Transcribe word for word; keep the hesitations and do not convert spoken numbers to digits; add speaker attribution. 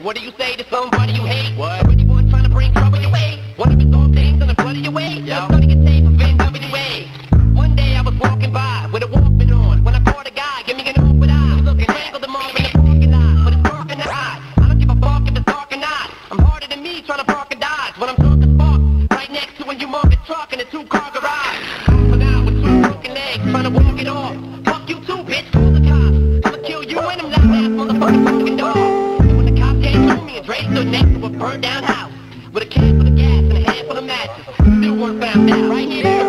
Speaker 1: What do you say to somebody you hate? What? Anyone trying to bring trouble your way? One of his own things on the flood of your way? Yeah. Just gonna get saved from N W A. One day I was walking by with a Walkman on when I caught a guy, give me an awkward eye. Looking, strangled him off in the parking lot, but it's dark in the eye. I don't give a fuck if it's dark or not. I'm harder than me trying to park a Dodge when I'm drunk as fuck. Right next to a humongous truck in a two-car garage. But now with two broken legs trying to walk it off. Fuck you too, bitch. Call the cops. I'ma kill you and them last ass motherfucking fucking dog. And when the cops came to me and Dre stood next to a burned down house with a can full of gas and a handful of matches, still weren't found out. Right here.